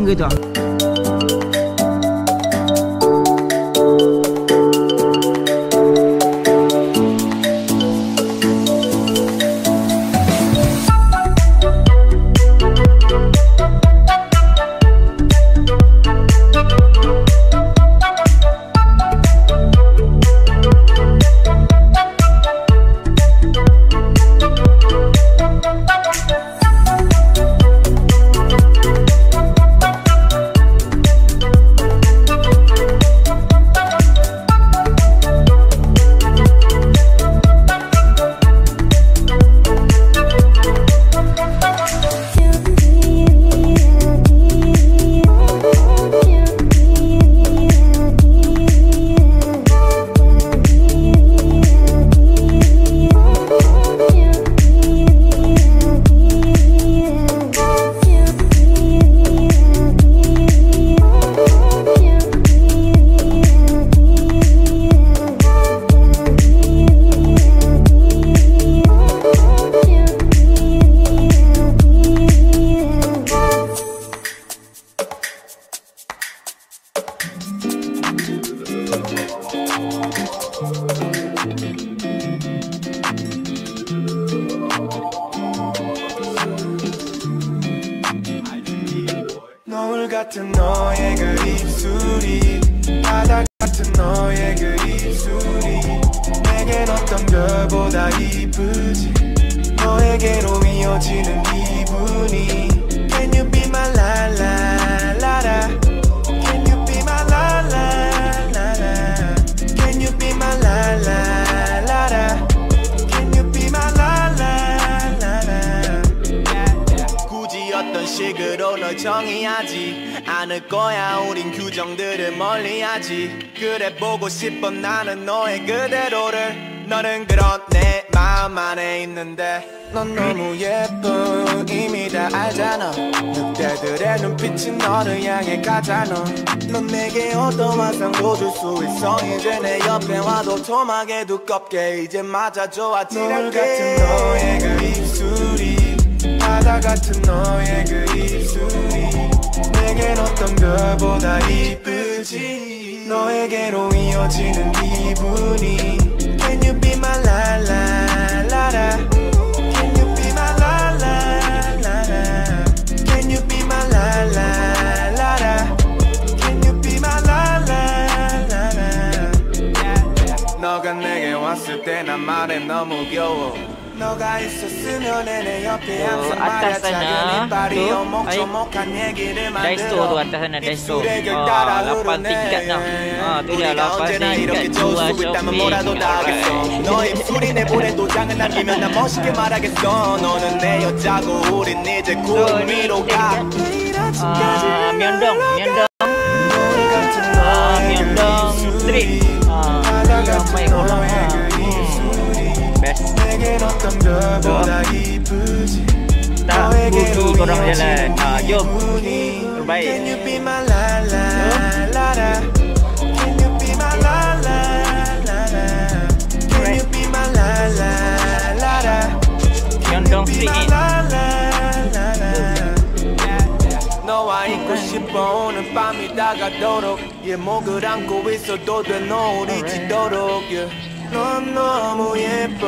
gitu. 노을 같은 너의 그 입술이 바다 같은 너의 그 입술이 내겐 어떤 별보다 이쁘지 너에게로 이어지는 기분이 Can you be my la la la la Can you be my la la la la Can you be my la la la la Can you be my la la la la 굳이 어떤 식으로 널 정의하지 않을 거야 우린 규정들을 멀리하지 그래 보고 싶어 나는 너의 그대로를 너는 그런 내 마음 안에 있는데 넌 너무 예뻐 이미 다 알잖아 늑대들의 눈빛이 너를 향해 가잖아 넌 내게 어떤 환상도 줄 수 있어 이제 내 옆에 와도 토막에 두껍게 이제 맞아줘 아찔하게 노을 같은 너의 그 입술이 바다 같은 너의 그 입술이 내겐 어떤 별보다 이쁘지 너에게로 이어지는 기분이 Can you be my la la la la Can you be my la la la la Can you be my la la la la Can you be my la la la la 너가 내게 왔을 때 난 말해 너무 귀여워 너가 있었으면 내 옆에 항상 말야 작은 이빨이 오목조목한 얘기를 만들어 입술에 결 따라 흐르네 언제나 이렇게 좋을 수 있다면 뭐라도 다 하겠어 너 입술이 내 볼에 도장을 남기면 난 멋있게 말하겠어 너는 내 여자고 우린 이제 구름 위로 가 Myeongdong Street Mày khổ lắm 내겐 어떤 별보다 이쁘지 너에게로 이어지는 기분이 Can you be my la la la la Can you be my la la la la Can you be my la la la la Myeongdong Street 너와 있고 싶어 오늘 밤이 다가도록 목을 안고 있어도 돼 노을이 지도록 넌 너무 예뻐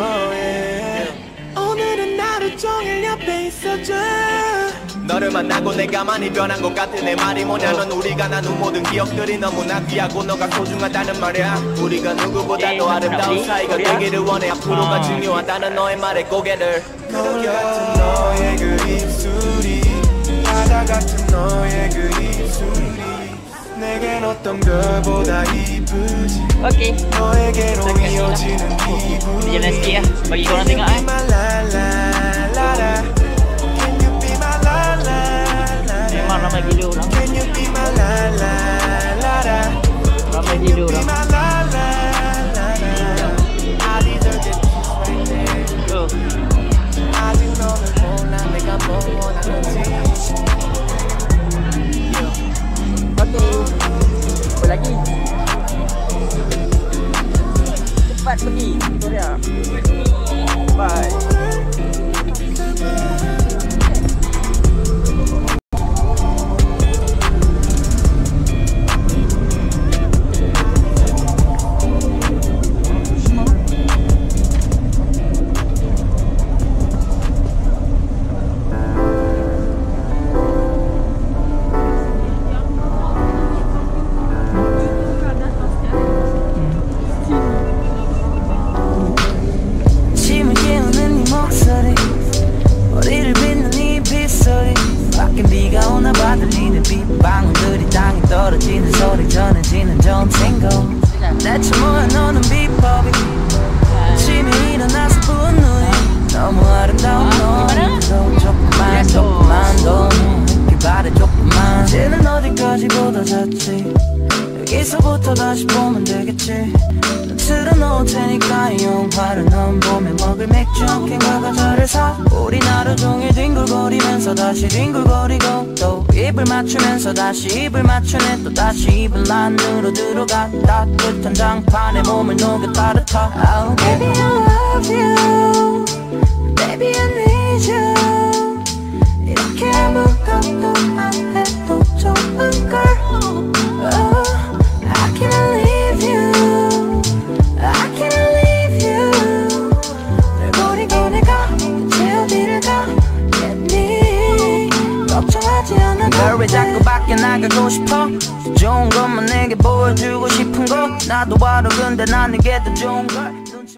오늘은 하루 종일 옆에 있어줘 너를 만나고 내가 많이 변한 것 같은 내 말이 뭐냐 넌 우리가 나눈 모든 기억들이 너무나 귀하고 너가 소중하다는 말이야 우리가 누구보다도 아름다운 사이가 되기를 원해 앞으로가 중요하다는 너의 말에 고개를 노을 같은 너의 그 입술이 바다 같은 너의 그 입술이 내겐 어떤 별보다 이쁘지 Oke 너에게로 이어지는 기분이 Jalan sikit lah bagi korang tengok Memang ramai gila orang Ramai gila orang Apa lagi? Cepat pergi Victoria. Bye. 오래 전해지는 전생고 대체 뭐야 너는 비법이 아침에 일어나서 본 눈이 너무 아름다운 너도 조금만 더 눈길 바래 조금만 이제는 어디까지 보다 잤지 여기서부터 다시 보면 되겠지 난 틀어놓을 테니까 이 영화를 넌 보며 먹을 맥주 한 캔과 과자를 사 우린 하루 종일 뒹굴거리면서 다시 뒹굴거리고 또 입을 맞추면서 다시 입을 맞추네 또 다시 입을 안으로 들어가 따뜻한 장판에 몸을 녹여 따뜻하 oh, Baby I love you Baby I need you 이렇게 아무것도 안 해도 좋은 걸 oh. I can't leave you I can't leave you 널 버리고 내가 대체 어디를 가겠니 걱정하지 않아도 널 왜 자꾸 밖에 나가고 싶어 좋은 것만 내게 보여주고 싶은 거 나도 알아 근데 난 이게 더 좋은 걸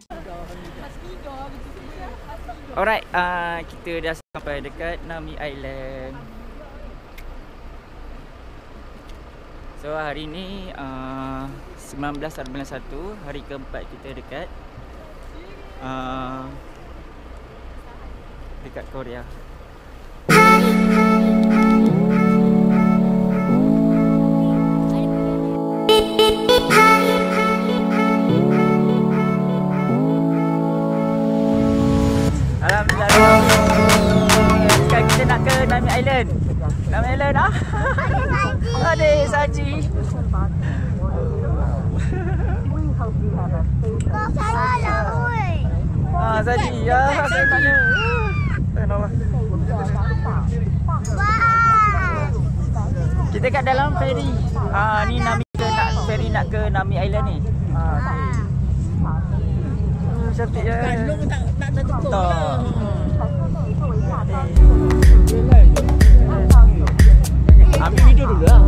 Alright, kita dah sampai dekat Nami Island. So hari ni 19/1 hari keempat kita dekat Korea. Alhamdulillah. Sekarang kita nak ke Nami Island. Nami Island ah. Ada saji. Saji ya, saya tanya. Kita kat dalam ferry. Ni Nami ke nak ferry nak ke Nami Island ni. Cantik ya. Tak. Ambil video dulu lah.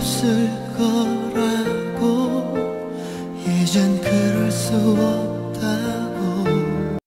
없을 거라고 이젠 그럴 수 없다고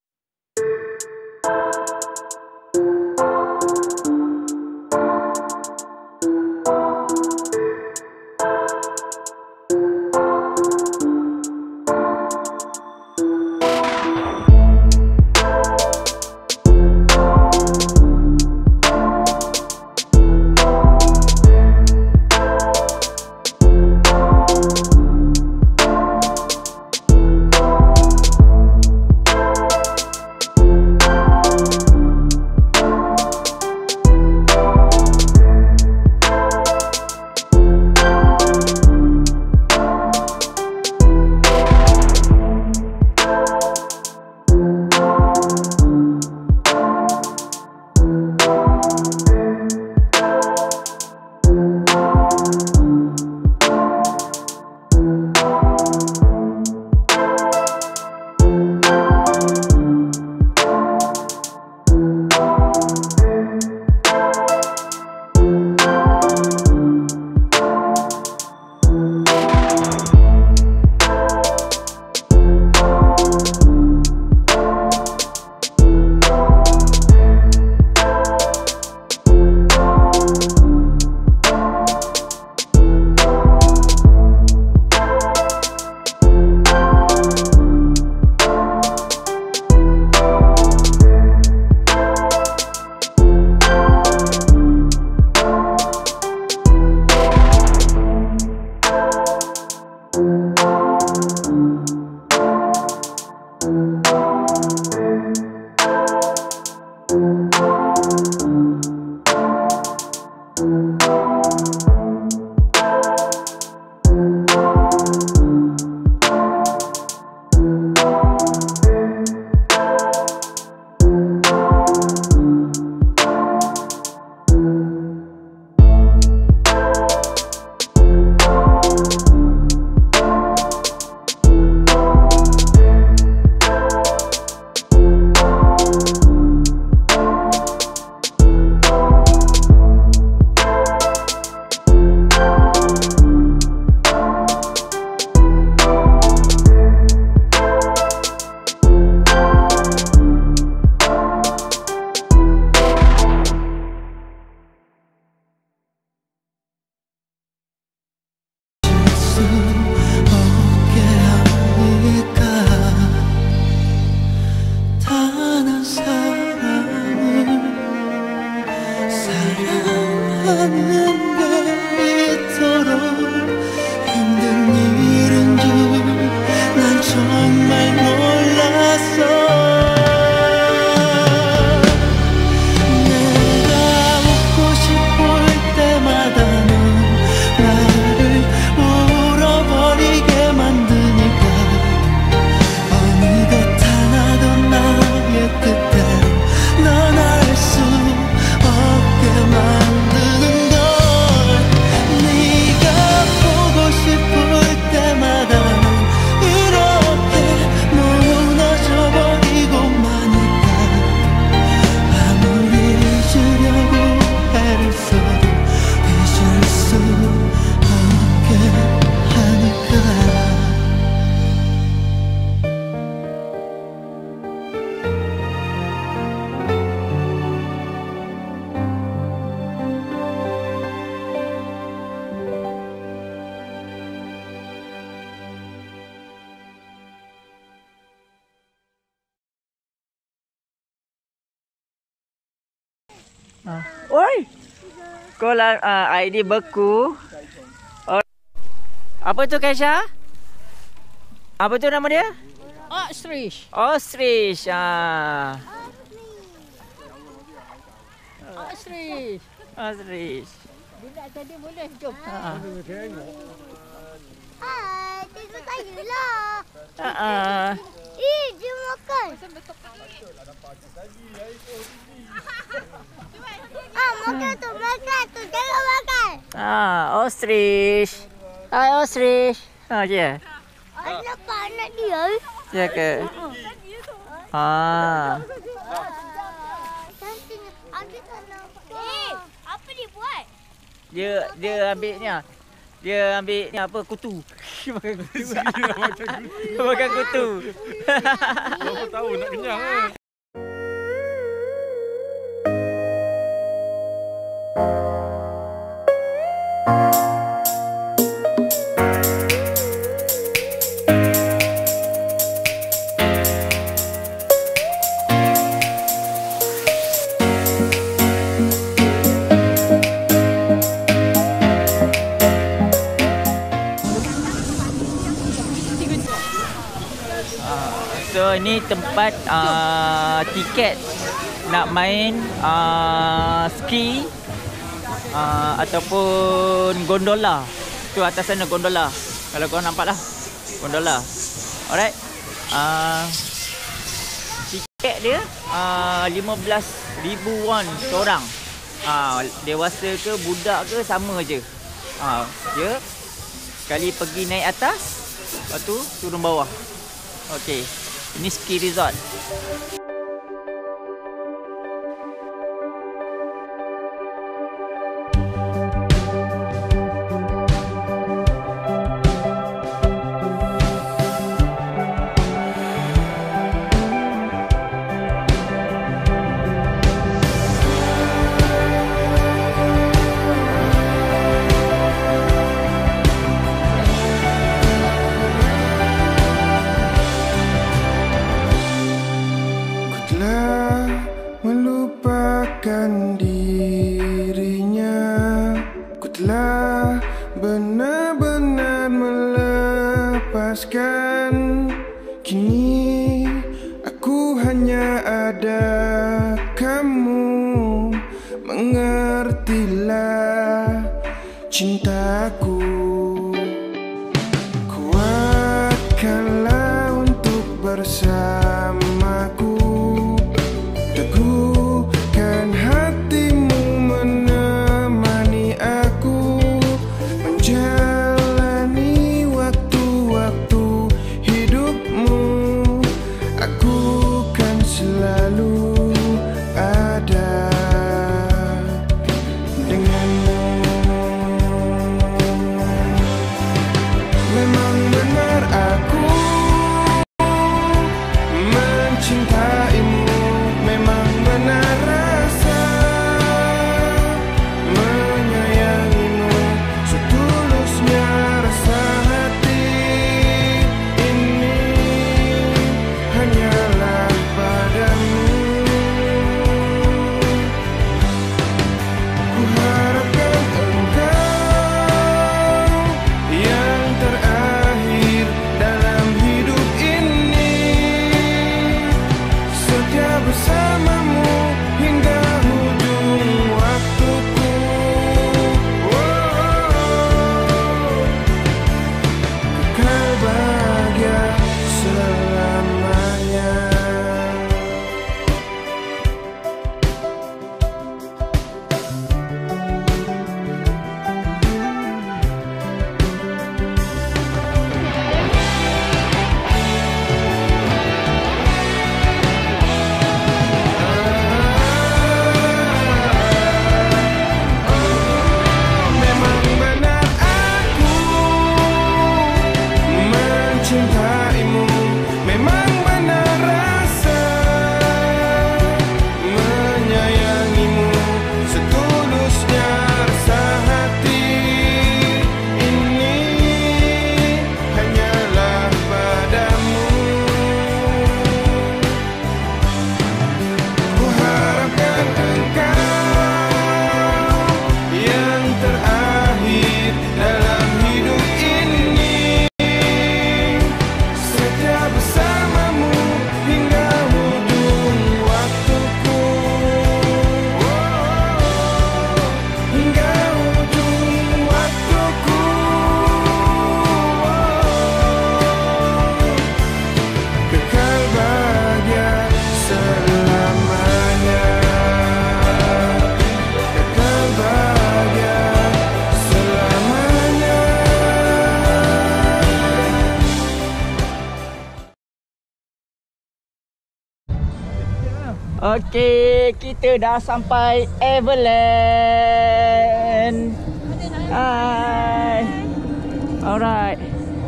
Oi, kau lah ID beku. Oh. Apa tu Kaisha? Apa tu nama dia? Ostrich. Ostrich. Ostrich. Ostrich. Budak tadi boleh jom. Hai, tengok saya lah. Dia makan. Makan tu, jangan makan. Ostrich. Hai Ostrich. Ya. Nampak anak dia. Ya ke? Apa dia buat? Dia ambil ni. Dia ambil ni apa, kutu. Makan kutu. Makan kutu. Berapa tahun nak kenyang eh? So ini tempat tiket nak main ski ataupun gondola. Tu atas sana gondola. Kalau korang nampak lah, gondola. Alright. Tiket dia 15,000 won seorang. Dewasa ke budak ke sama je. Dia sekali pergi naik atas, lepas tu turun bawah. Okey. Ini ski resort. Melupakan dirinya, ku telah benar-benar melepaskan. Kini aku hanya ada kamu, mengertilah cintaku. Kuatkanlah untuk bersamaku. Teguhkan hatimu menemani aku menjalani waktu-waktu hidupmu. Aku kan selalu ada denganmu. Memang benar aku mencintaimu. Memang benar rasa menyayangimu. Setulusnya rasa hati ini hanyalah padamu. Ku harapkan engkau yang terakhir dalam hidup ini, setia bersamamu hingga ujung waktuku. Kekal bahagia selamanya. Memang benar aku mencintaimu. Memang benar rasa menyayangimu. Setulusnya rasa hati ini hanyalah padamu. Ku harapkan engkau yang terakhir dalam hidup ini, setia bersamamu hingga ujung waktuku. Hingga ujung waktuku. Kekal bahagia selamanya. Kekal bahagia selamanya. Okey, kita dah sampai Everland. Hai. Alright.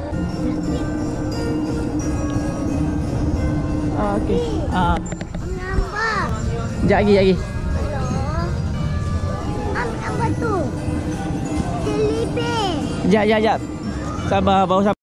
Okay. Nampak. Sekejap lagi. Apa tu? Selipis. Sekejap. Sabar, baru sampai.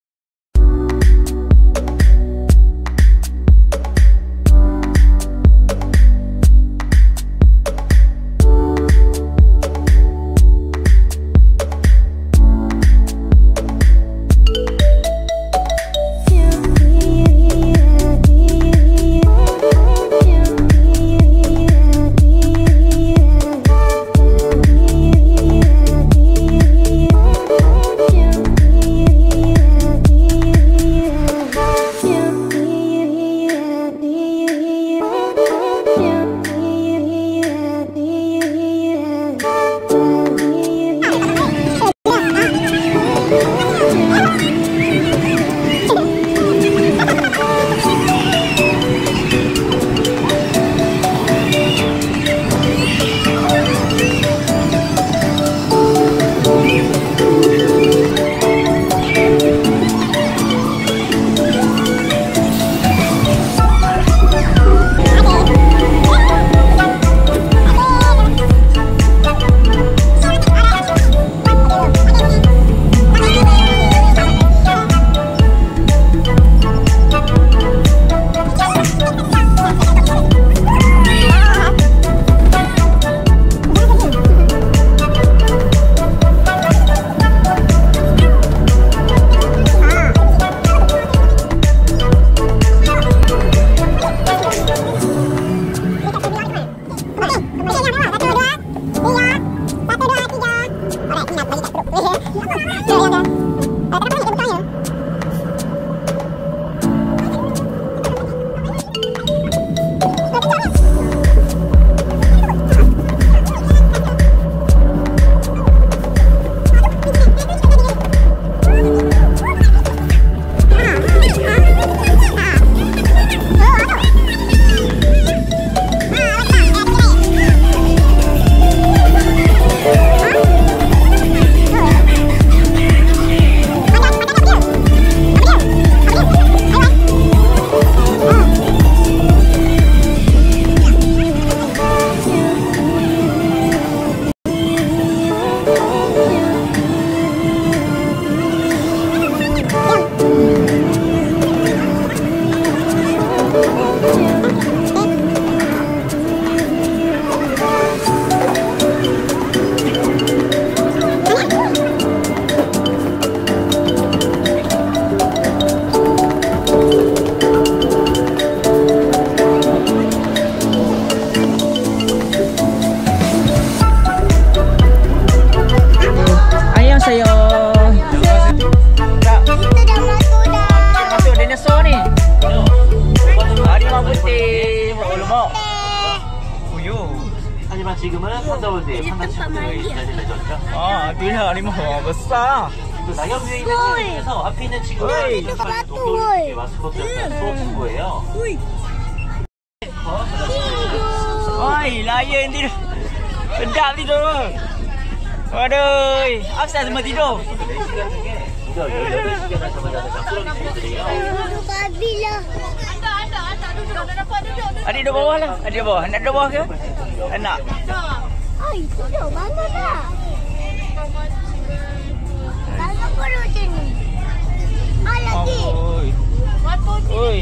하지만 지금은 선더월드의 상가친구들이 기다릴 예정이죠. 아, 뒤에 하리모 besar. 그 낙엽 위에 있는 친구에서 앞에 있는 친구는 동료의 마스코트였던 수업 친구예요. Oi, lion tidur. Sedap tidur. Waduh, asal semua tidur. 4시간 중에 무려 18시간을 잠을 자는 잠꾸러기 친구들이에요. Babi lah. Adik duduk bawah lah. Adik bawah. Nak duduk bawah ke? Nak. Oh, itu dah mana dah? Kalau perlu macam ni. Ah, lagi. Oi.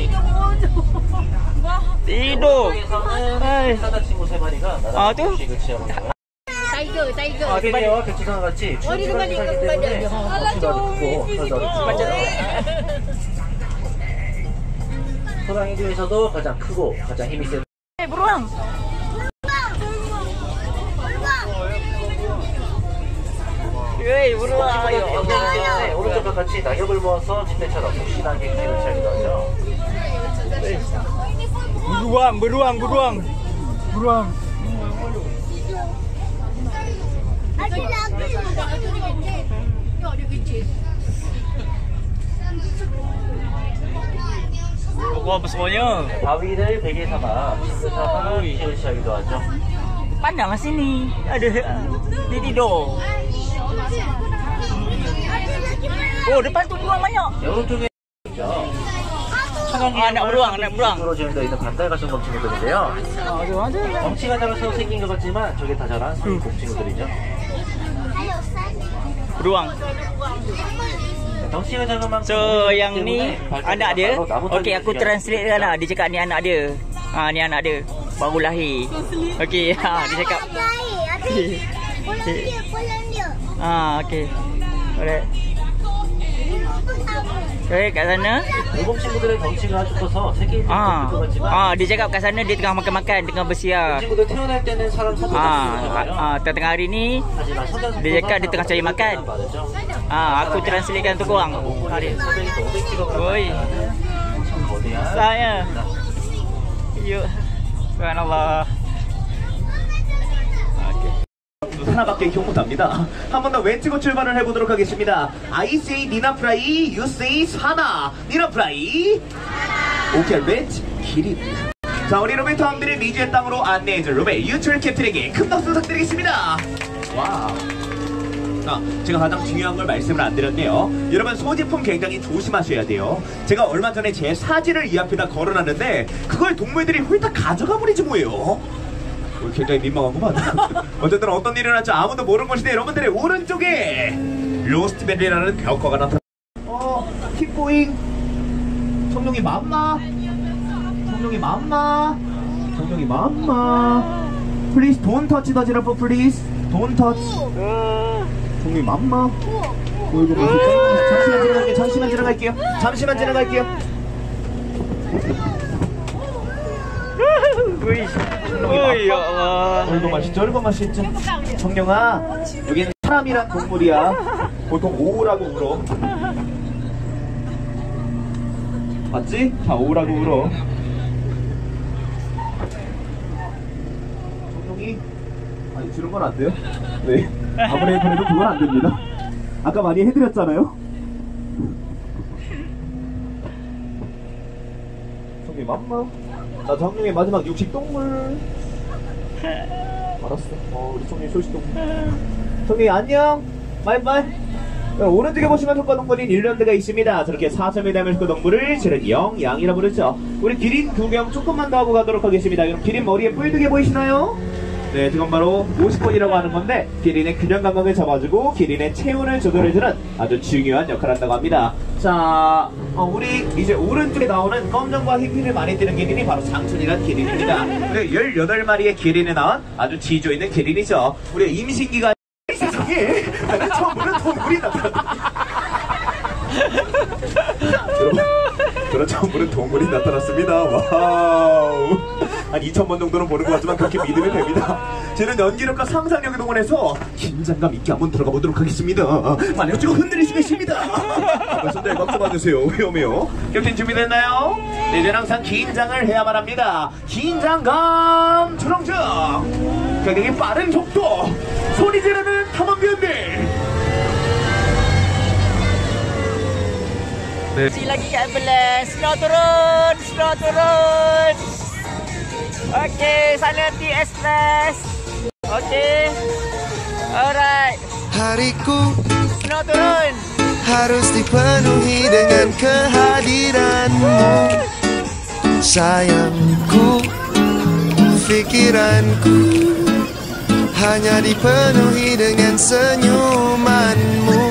Tidur. 에서는 사자 친구 3마리가 아, 또? 나랑 휴식을 취하고 있어요. Tiger. 아기네와 교치사와 같이 중지방에 살기 때문에 덩치가 크고 호랑이 중에서도 가장 크고 가장 힘이 센 Beruang. Hei, beruang. Ayo. 때문에 오른쪽과 같이 낙엽을 모아서 침대처럼 푹신하게 휴식을 취하기도 하죠. Beruang. Ada lagi. Wah, besarnya. 바위를 베개 삼아 친구 삼아 휴식을 취하기도 하죠. Pandanglah sini. Ada. Dia tidur. Ada lagi. Oh, depan tu beruang banyak. 오른쪽에 anak beruang, anak beruang. 으로 지어져 있는 반달가슴 곰친구들인데요. 덩치가 작아서 생긴 것 같지만 저게 다 자란 곰친구들이죠. Beruang. 덩치가 작은 만큼 So yang ni anak dia. Okey, aku translate kan lah. Dia cakap ni anak dia. Ni anak dia. Baru lahir. Okey, dia cakap. Okey. Alright. Okay, kat sana. 곰친구들의 덩치가 아주 커서 새끼 것 같지만 dia cakap kat sana dia tengah makan-makan, tengah bersiar. 곰친구들 태어날 때는 사람 손도 tengah hari ni dia cakap dia tengah cari makan. Aku translatekan untuk korang. Oi. Saya. Yuk. Subhanallah. 하나밖에 기억 못합니다. 한 번 더 왼쪽으로 출발을 해보도록 하겠습니다. I say 니나 프라이, you say 사나. 니나 프라이. 오케이, 왼쪽 기린. 자, 우리 로베 터함들을 미주의 땅으로 안내해줄 로베 유출 캡틴에게 큰 박수 부탁드리겠습니다. 와우. 제가 가장 중요한 걸 말씀을 안 드렸네요. 여러분, 소지품 굉장히 조심하셔야 돼요. 제가 얼마 전에 제 사진을 이 앞에다 걸어놨는데 그걸 동물들이 홀딱 가져가 버리지 뭐예요. 굉장히 민망하구만. 어쨌든 어떤 일이 일어날지 아무도 모르는 것인데 여러분들의 오른쪽에 로스트벨이라는 벽화가 나타나. keep going. 청룡이 맘마. 청룡이 맘마. 청룡이 맘마. Please don't touch the giraffe, please. Don't touch. 청룡이 맘마. 잠시만 지나갈게요. 잠시만 지나갈게요. Ya Allah. 얼굴 맛있죠? 얼굴 맛있죠? 청룡아, 여기는 사람이란 동물이야. 보통 오우라고 울어. 맞지? 자, 오우라고 울어. 청룡이, 아니, 주는 건 안 돼요? 네. 아무리 해도 그건 안 됩니다. 아까 많이 해드렸잖아요? 청룡이 맘마. 나 정룡의 마지막 육식동물. 알았어. 우리 청룡이 초식동물. 청룡이 안녕. 바이바이. 오른쪽에 보시면 속과동물인 일련드가 있습니다. 저렇게 4점에 담을 속과동물을 저는 영양이라 부르죠. 우리 기린 구경 조금만 더 하고 가도록 하겠습니다. 그럼 기린 머리에 뿔두개 보이시나요? 네, 그건 바로 50번이라고 하는 건데 기린의 균형 감각을 잡아주고 기린의 체온을 조절해주는 아주 중요한 역할을 한다고 합니다. 자, 우리 이제 오른쪽에 나오는 검정과 흰피를 많이 띠는 기린이 바로 장춘이란 기린입니다. 우리 18마리의 기린에 나온 아주 지조 있는 기린이죠. 우리 임신기간 세상에 나는 처음으로 동물이 나타났다. 여러분, 저는 처음으로 동물이 나타났습니다. 와우. 한 2000번 정도는 보는 것 같지만 그렇게 믿으면 됩니다. 저는 연기력과 상상력을 동원해서 긴장감 있게 한번 들어가 보도록 하겠습니다. 만약 지금 흔들릴 수가 있습니다. 손들 박수 받으세요. 위험해요. 캡틴 준비됐나요? 네, 이제는 항상 긴장을 해야만 합니다. 긴장감 주렁주렁. 굉장히 빠른 속도. 소리 지르는 탐험견들. 네. Lagi kat ambulans. Slow turun. Slow turun. Okey, sana TS Plus. Okey. Alright. Hariku Slow turun. harus dipenuhi dengan kehadiranmu. Sayangku, pikiranku hanya dipenuhi dengan senyumanmu.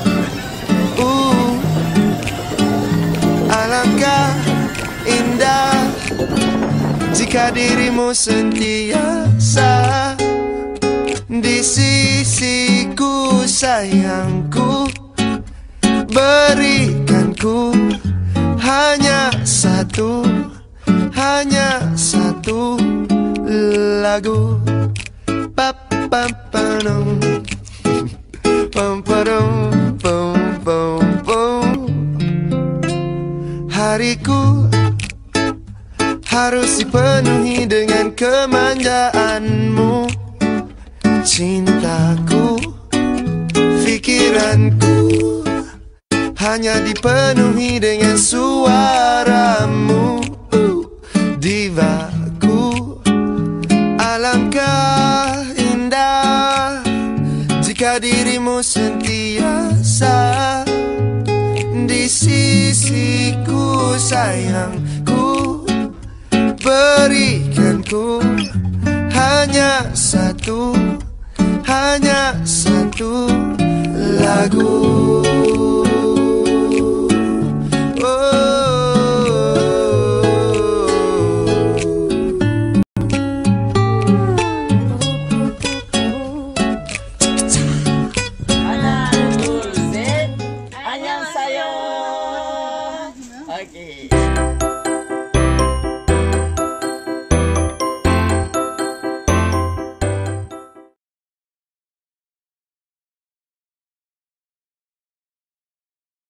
Alangkah indah jika dirimu sentiasa di sisiku, sayangku. Berikanku hanya satu lagu. Pam-pam-pam, pam-pam-pam-pam. Hariku harus dipenuhi dengan kemanjaanmu. Cintaku, pikiranku hanya dipenuhi dengan suaramu. Divaku, alangkah indah jika dirimu sentiasa kekasihku sayangku, berikan ku hanya satu lagu.